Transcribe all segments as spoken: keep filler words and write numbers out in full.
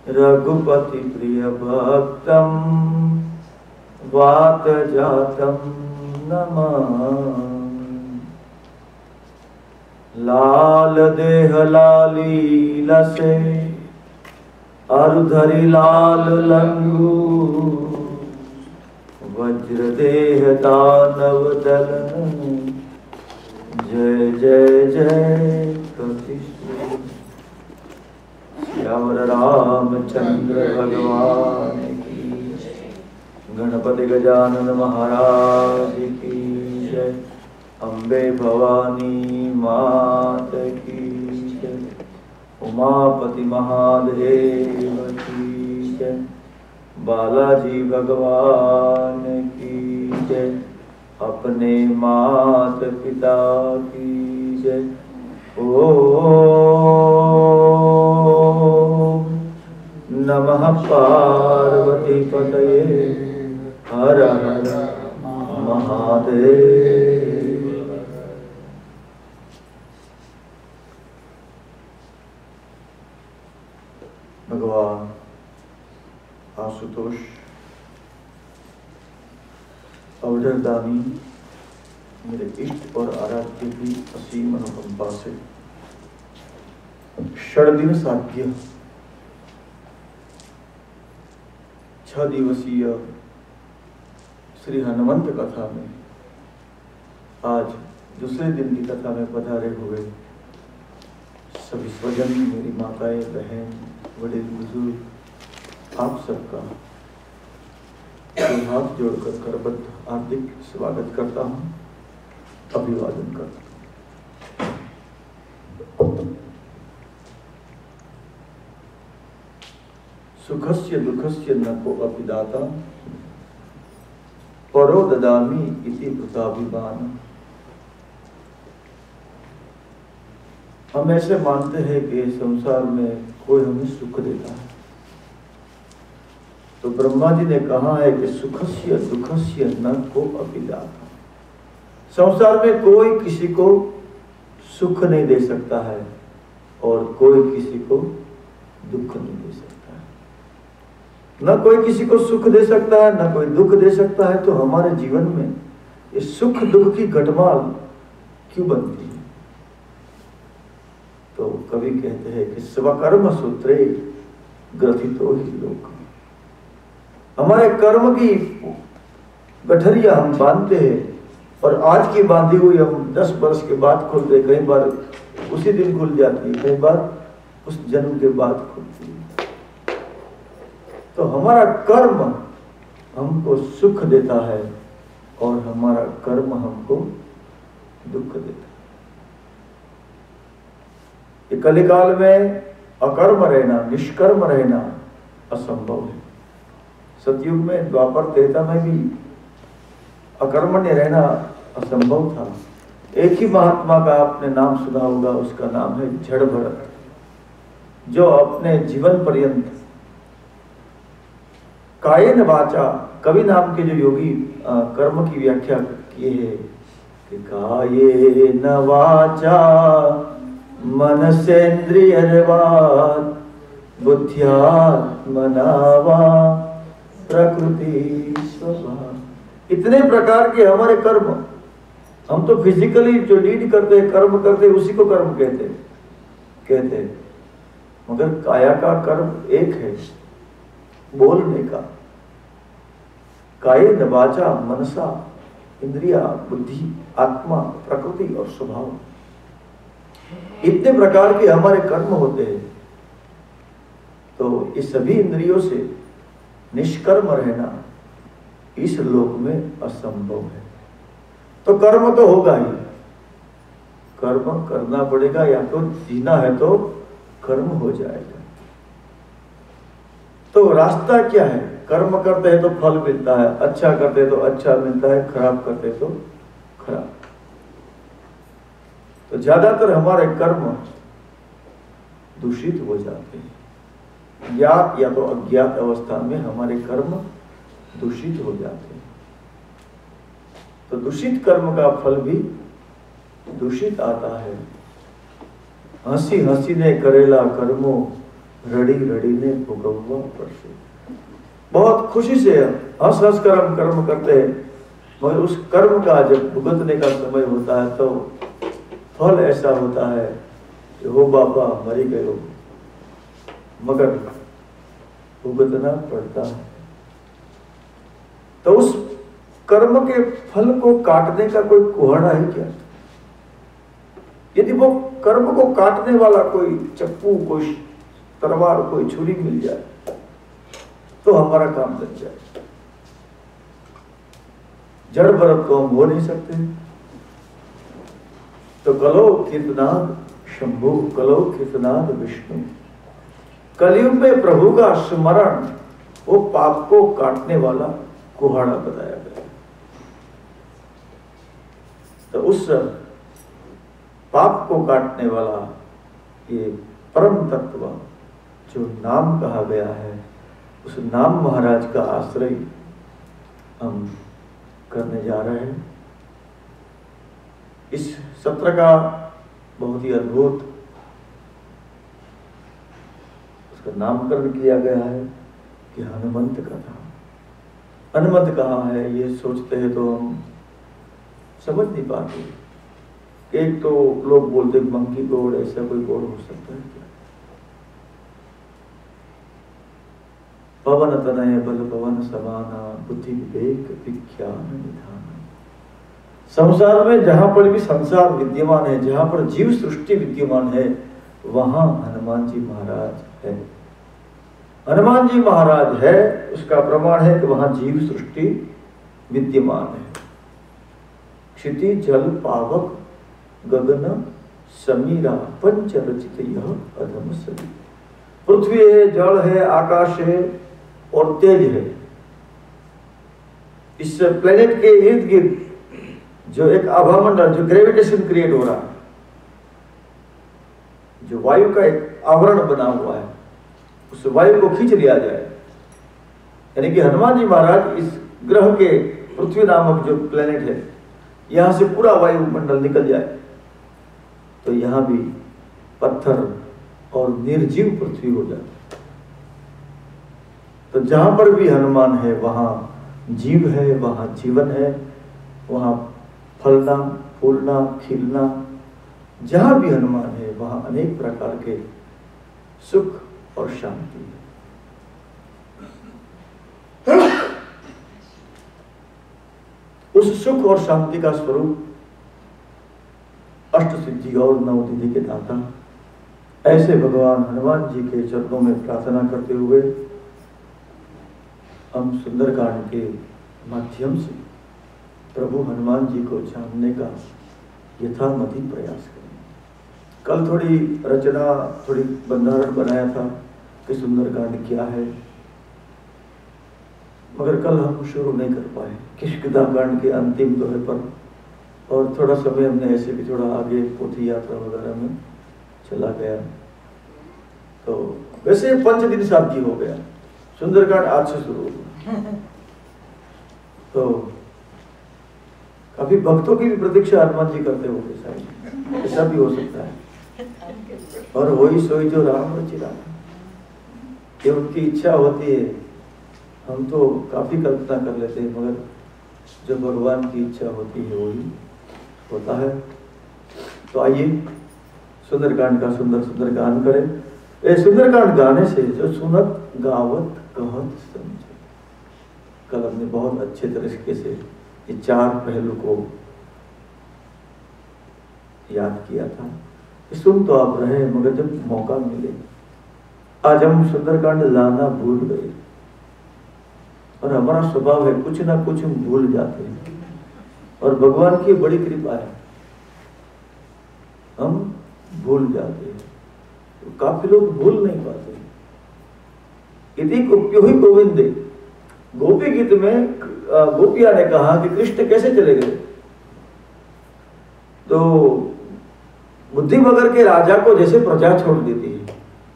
रघुपति प्रिय भक्तम वात जातम नमामि। लाल देह लाली लसे अरुधरि लाल लंगू वज्र देह दानव दलन जय जय जय कपीश्वर। श्यावर रामचंद्र भगवान की, गणपति गजानन महाराज की जय। अम्बे भवानी मात की जय। उमापति महादेव की जय। बालाजी भगवान की जय। अपने मात पिता की जय। ओम नमः पार्वती पतये हर हर महादेव। भगवान आशुतोष अवधरदानी मेरे इष्ट और आराध्य की असीम अनुकंपा से षड्दिन साध्य छह दिवसीय श्री हनुमंत कथा में आज दूसरे दिन की कथा में पधारे हुए सभी स्वजन, मेरी माताएं, बहन, बड़े बुजुर्ग, आप सबका हाथ जोड़कर करबद्ध हार्दिक स्वागत करता हूं, अभिवादन करता हूं। सुखस्य दुखस्य न को अपि दाता परो ददामि इति कृताभिमान। हम ऐसे मानते हैं कि संसार में कोई हमें सुख देता है, तो ब्रह्मा जी ने कहा है कि सुखस्य दुखस्य न को अपि दाता। संसार में कोई किसी को सुख नहीं दे सकता है और कोई किसी को दुख नहीं दे सकता है। न कोई किसी को सुख दे सकता है, न कोई दुख दे सकता है। तो हमारे जीवन में ये सुख दुख की घटमाल क्यों बनती है? तो कवि कहते हैं कि स्वकर्म सूत्रे ग्रथितो ही लोक। हमारे कर्म की गठरिया हम बांधते हैं और आज की बांधी हुई हम दस वर्ष के बाद खोलते, कई बार उसी दिन खुल जाती है, कई बार उस जन्म के बाद खुलती है। तो हमारा कर्म हमको सुख देता है और हमारा कर्म हमको दुख देता है। ये कलिकाल में अकर्म रहना, निष्कर्म रहना असंभव है। सतयुग में, द्वापर त्रेता में भी अकर्मण्य रहना असंभव था। एक ही महात्मा का आपने नाम सुना होगा, उसका नाम है जड़ भरत, जो अपने जीवन पर्यंत कायेन वाचा, कवि नाम के जो योगी आ, कर्म की व्याख्या किए हैं कि कायेन वाचा मनसेन्द्रियर्वात् बुद्ध्यात्मना वा प्रकृति स्वभाव। इतने प्रकार के हमारे कर्म, हम तो फिजिकली जो लीड करते हैं, कर्म करते हैं, उसी को कर्म कहते हैं कहते हैं मगर काया का कर्म एक है, बोलने का। काये न वाचा मनसा इंद्रिया बुद्धि आत्मा प्रकृति और स्वभाव, इतने प्रकार के हमारे कर्म होते हैं। तो इस सभी इंद्रियों से निष्कर्म रहना इस लोक में असंभव है। तो कर्म तो होगा ही, कर्म करना पड़ेगा, या तो जीना है तो कर्म हो जाएगा। तो रास्ता क्या है? कर्म करते हैं तो फल मिलता है, अच्छा करते हैं तो अच्छा मिलता है, खराब करते हैं तो खराब। तो ज्यादातर हमारे कर्म दूषित हो जाते हैं। ज्ञात या तो अज्ञात अवस्था में हमारे कर्म दूषित हो जाते हैं। तो दूषित कर्म का फल भी दूषित आता है। हंसी हंसी ने करेला कर्मो रड़ी रड़ी ने भुगवा परसे। बहुत खुशी से हंस हंस कर हम कर्म करते हैं, मगर उस कर्म का जब भुगतने का समय होता है तो फल ऐसा होता है कि हो बाबा मरी गए हो, मगर भुगतना पड़ता है। तो उस कर्म के फल को काटने का कोई कुहड़ा है क्या? यदि वो कर्म को काटने वाला कोई चप्पू, कोई तलवार, कोई छुरी मिल जाए तो हमारा काम बन जाए। जड़ भरत को हम हो नहीं सकते, तो कलो कीर्तनाद शंभु, कलो कीर्तनाद विष्णु। कलयुग में प्रभु का स्मरण वो पाप को काटने वाला कुहाड़ा बताया गया। तो उस पाप को काटने वाला ये परम तत्व जो नाम कहा गया है, उस नाम महाराज का आश्रय हम करने जा रहे हैं। इस सत्र का बहुत ही अद्भुत उसका नामकरण किया गया है कि हनुमंत कथा। हनुमंत कहाँ है ये सोचते हैं तो हम समझ नहीं पाते। एक तो लोग बोलते मंकी गौड़, ऐसा कोई गौड़ हो सकता है क्या? पवन तनय बल पवन समाना, बुद्धि विवेक विज्ञान निधान। संसार में जहां पर भी संसार विद्यमान है, जहां पर जीव सृष्टि विद्यमान है, वहां हनुमान जी महाराज है। हनुमान जी महाराज है उसका प्रमाण है कि वहां जीव सृष्टि विद्यमान है। क्षिति जल पावक गगन समीरा पंच रचित यह अधम सभी। पृथ्वी है, जल है, आकाश है और तेज है। इस प्लेनेट के इर्द गिर्द जो एक आभामंडल, जो ग्रेविटेशन क्रिएट हो रहा है, जो वायु का एक आवरण बना हुआ है, उस वायु को खींच लिया जाए, यानी कि हनुमान जी महाराज इस ग्रह के पृथ्वी नामक जो प्लेनेट है, यहां से पूरा वायुमंडल निकल जाए तो यहां भी पत्थर और निर्जीव पृथ्वी हो जाए। तो जहां पर भी हनुमान है वहां जीव है, वहां जीवन है, वहां फलना फूलना खिलना। जहां भी हनुमान है वहां अनेक प्रकार के सुख और शांति है। उस सुख और शांति का स्वरूप अष्ट सिद्धि और नौ निधि के दाता ऐसे भगवान हनुमान जी के चरणों में प्रार्थना करते हुए हम सुंदरकांड के माध्यम से प्रभु हनुमान जी को जानने का यथामति प्रयास करें। कल थोड़ी रचना, थोड़ी बंधारण बनाया था कि सुंदरकांड क्या है, मगर कल हम शुरू नहीं कर पाए। किष्किंधा के अंतिम दोहे पर, और थोड़ा समय हमने ऐसे भी थोड़ा आगे पोथी यात्रा वगैरह में चला गया। तो वैसे पंच दिन साध्य हो गया, सुंदरकांड आज से शुरू हुआ। तो काफी भक्तों की भी प्रतीक्षा हनुमान जी करते होंगे शायद, ऐसा भी हो सकता है। और वही सोई जो राम रचिता, ये उनकी इच्छा होती है। हम तो काफी कल्पना कर लेते हैं, मगर जो भगवान की इच्छा होती है वही होता है। तो आइए सुंदरकांड का सुंदर सुंदर गान करें। ये सुंदरकांड गाने से जो सुनत गावत कहत समझे। कल हमने बहुत अच्छे तरीके से ये चार पहलू को याद किया था। सुन तो आप रहे, मगर जब मौका मिले, आज हम सुंदरकांड लाना भूल गए। और हमारा स्वभाव है कुछ ना कुछ हम भूल जाते हैं, और भगवान की बड़ी कृपा है हम भूल जाते हैं। तो काफी लोग भूल नहीं पाते। यदि गोपी गोविंद गोपी गीत में गोपिया ने कहा कि कृष्ण कैसे चले गए, तो बुद्धि मगर के राजा को जैसे प्रजा छोड़ देती है।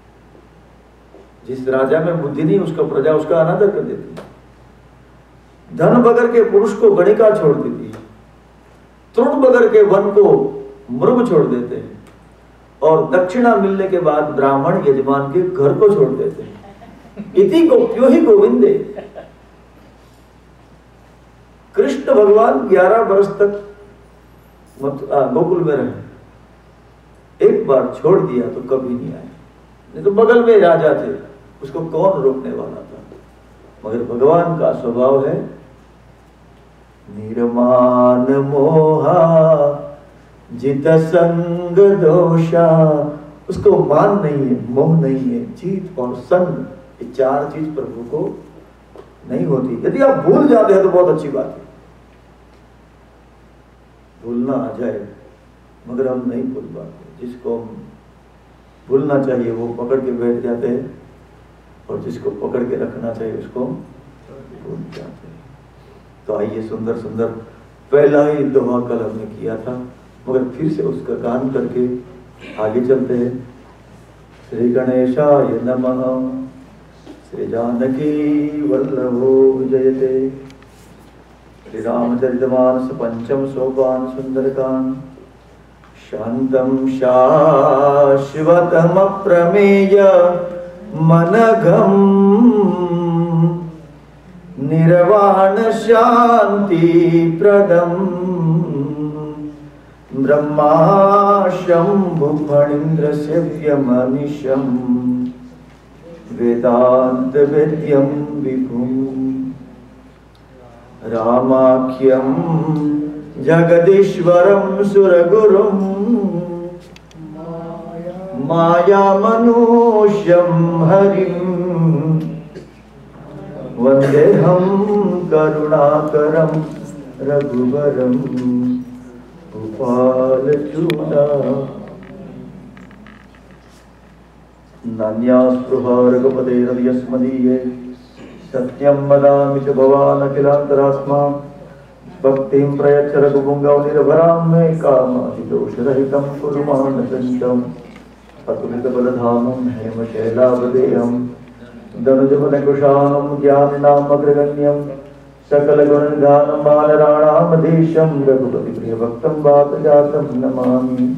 जिस राजा में बुद्धि नहीं उसका प्रजा उसका अनादर कर देती है। धन बगर के पुरुष को गणिका छोड़ देती है। तृण बगर के वन को मृग छोड़ देते हैं। और दक्षिणा मिलने के बाद ब्राह्मण यजमान के घर को छोड़ देते हैं। इति गोप्यो ही गोविंदे। कृष्ण भगवान ग्यारह वर्ष तक गोकुल में रहे, एक बार छोड़ दिया तो कभी नहीं आए। नहीं तो बगल में राजा थे, उसको कौन रोकने वाला था। मगर भगवान का स्वभाव है निर्मान मोहा जित संग दोषा। उसको मान नहीं है, मोह नहीं है, जीत और संग, ये चार चीज प्रभु को नहीं होती। यदि आप भूल जाते हैं तो बहुत अच्छी बात है, भूलना आ जाए, मगर हम नहीं भूल पाते। जिसको हम भूलना चाहिए वो पकड़ के बैठ जाते हैं, और जिसको पकड़ के रखना चाहिए उसको भूल जाते हैं। तो आइए, सुंदर सुंदर पहला ही दोहा कल हमने किया था, मगर फिर से उसका गान करके आगे चलते हैं। श्री गणेशाय नमः। श्री जानकी वल्लभो जयते। श्री रामचरितमानस पंचम सोपान सुंदरकांड। शांतम शाश्वतम अप्रमेय मनघम निर्वाण शांति प्रदम ब्रह्मा शंभु फणींद्र सेव्यमनिशम वेदांत वेद्यम विभुम रामाख्यम जगदीश्वरम सुरगुरुम माया मनुष्यम हरिम वंदेहम करुणाकरम रघुवरम भूपाल चूड़ा। नान्यास्पृहा रघुपतेर्यस्मदीये सत्यं वदामि च भवान् अखिलान्तरात्मा। भक्तिं प्रयच्छ रघुपुङ्गव निर्भरां मे कामादिदोषरहितं कुरु मानसञ्चं। अतुलितबलधामं हेमशैलावदेहं दनुजवनकुशानं ज्ञानिनामग्रगण्यं सकलगुणनिधानं बालराणामधीशं रघुपतिप्रियभक्तं वातजातं नमामि।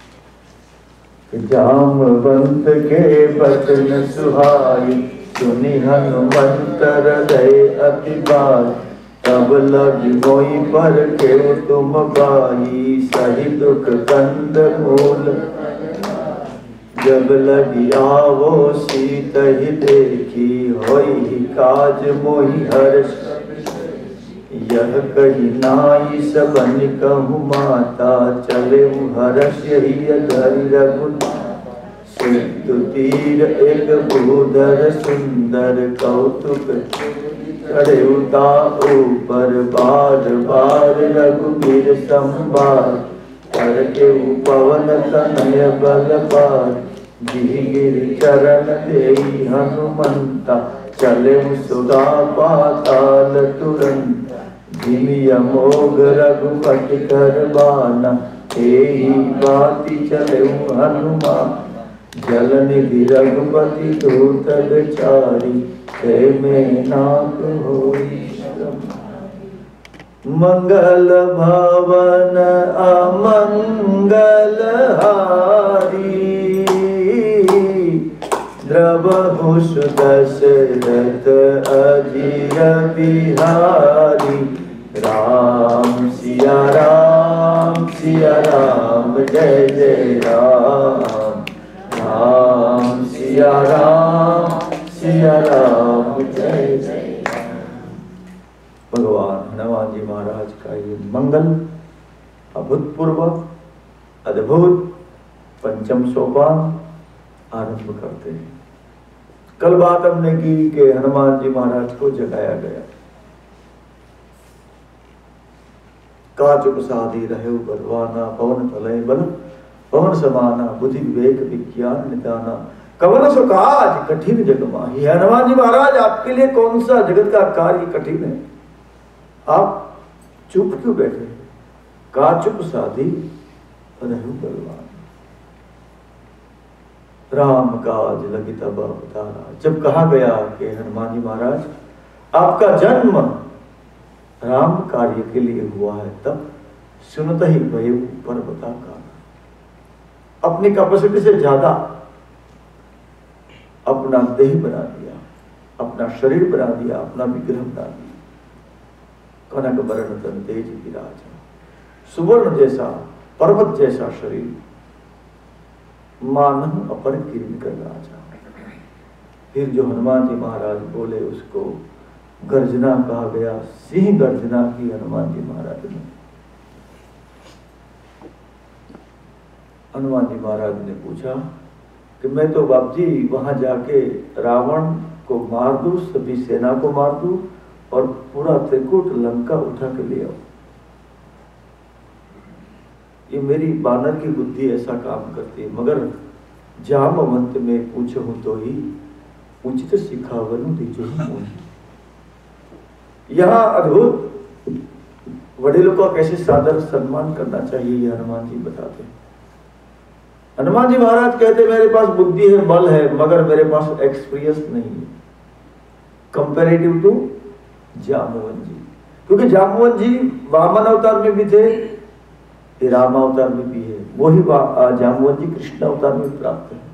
जामवंत के बचन सुहाई सुनि हनुमंत हृदय अति बार। तब लगी मोई पर के तुम बाई सही दुख कंद मूल। जब लगी आवो सीत ही देखी होई काज मोहि हर्ष। यह कही नाई सबन कहु माता चले हर्ष ही धरि रघु। सिद्धु तीर एक भूधर सुंदर कौतुक चढ़े उता ऊपर बार बार रघुबीर संभार। करके पवन तनय बल पार गिर चरण देई हनुमंता। चले सुधा पाताल तुरंत जिमि अमोघ रघुपति कर बाना। तेहि बाती चले हनुमान जल निधि रघुपति दूत बिचारी। हे में नाथ होई मंगल भवन अमंगल हारी। द्रवहु सुदशरथ अजिर बिहारी। राम सिया राम सिया राम जय जय राम। राम सिया राम सिया राम जय जय। भगवान हनुमान जी महाराज का ये मंगल अभूतपूर्व अद्भुत पंचम सोपान आरंभ करते हैं। कल बात हमने की कि हनुमान जी महाराज को जगाया गया। काचुक साधी रहे बलवाना पवन तलय बल पवन समाना बुद्धि विवेक विज्ञान निदाना। कवन सो काज कठिन जग माही। हनुमान जी महाराज, आपके लिए कौन सा जगत का कार्य कठिन है? आप चुप क्यों बैठे? काचुक साधी रहु बलवान। राम काज लगी तब अवतारा। जब कहा गया कि हनुमान जी महाराज आपका जन्म राम कार्य के लिए हुआ है, तब सुनत ही भयु पर्वता का। अपनी कैपेसिटी से ज्यादा अपना देह बना दिया, अपना शरीर बना दिया, अपना विग्रह बना दिया। कनक वर्ण तन तेज विराजा, सुवर्ण जैसा पर्वत जैसा शरीर, मानव अपर किरण कर राजा। फिर जो हनुमान जी महाराज बोले उसको गर्जना कहा गया, सिंह गर्जना की हनुमान जी महाराज ने। हनुमान जी महाराज ने पूछा कि मैं तो बाप जी वहां जाके रावण को मार दूं, सभी सेना को मार दूं और पूरा त्रिकूट लंका उठा के ले आओ। ये मेरी बानर की बुद्धि ऐसा काम करती है, मगर जामवंत में पूछूं तो ही उचित सिखावनु दीजो मोहि। यहाँ अद्भुत वडीलों का कैसे सादर सम्मान करना चाहिए ये हनुमान जी बताते हैं। हनुमान जी महाराज कहते मेरे पास बुद्धि है, बल है, मगर मेरे पास एक्सपीरियंस नहीं है कंपैरेटिव टू जामवंत जी। क्योंकि जामवंत जी वामन अवतार में भी थे, राम अवतार में भी है, वही जामवंत जी कृष्ण अवतार में प्राप्त है।